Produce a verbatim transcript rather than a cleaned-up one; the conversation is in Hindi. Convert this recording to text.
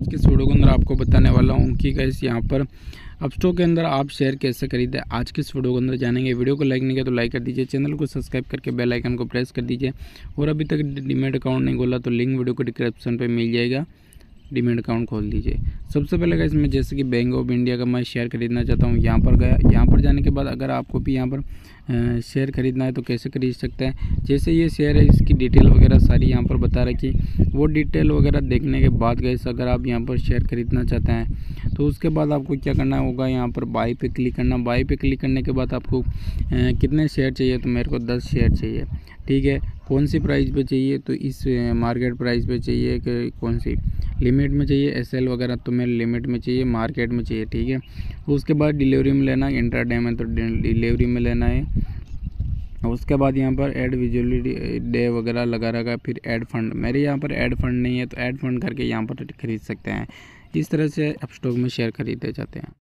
आज के इस वीडियो के अंदर आपको बताने वाला हूँ कि गाइस यहाँ पर अपस्टॉक के अंदर आप शेयर कैसे खरीदें। आज के इस वीडियो के अंदर जानेंगे। वीडियो को लाइक नहीं किया तो लाइक कर दीजिए, चैनल को सब्सक्राइब करके बेल आइकन को प्रेस कर दीजिए। और अभी तक डीमैट अकाउंट नहीं खोला तो लिंक वीडियो को डिस्क्रिप्शन पे मिल जाएगा, डीमैट अकाउंट खोल दीजिए। सबसे पहले गाइस मैं जैसे कि बैंक ऑफ इंडिया का मैं शेयर खरीदना चाहता हूँ, यहाँ पर गया। यहाँ पर जाने के बाद अगर आपको भी यहाँ पर शेयर खरीदना है तो कैसे खरीद सकते हैं। जैसे ये शेयर है, इसकी डिटेल वगैरह सारी यहाँ पर बता रखी। वो डिटेल वगैरह देखने के बाद गाइस अगर आप यहाँ पर शेयर खरीदना चाहते हैं तो उसके बाद आपको क्या करना होगा, यहाँ पर बाई पे क्लिक करना। बाई पे क्लिक करने के बाद आपको कितने शेयर चाहिए, तो मेरे को दस शेयर चाहिए। ठीक है, कौन सी प्राइस पे चाहिए, तो इस मार्केट प्राइस पे चाहिए कि कौन सी लिमिट में चाहिए, एसएल वगैरह, तो मेरे लिमिट में चाहिए, मार्केट में चाहिए। ठीक है, उसके बाद डिलीवरी में लेना है, इंट्राडे में तो डिलीवरी में लेना है। उसके बाद यहाँ पर ऐड विजुअलिटी डे वगैरह लगा रखा है। फिर ऐड फंड, मेरे यहाँ पर ऐड फंड नहीं है तो ऐड फंड करके यहाँ पर खरीद सकते हैं। इस तरह से अपस्टॉक में शेयर खरीदे जाते हैं।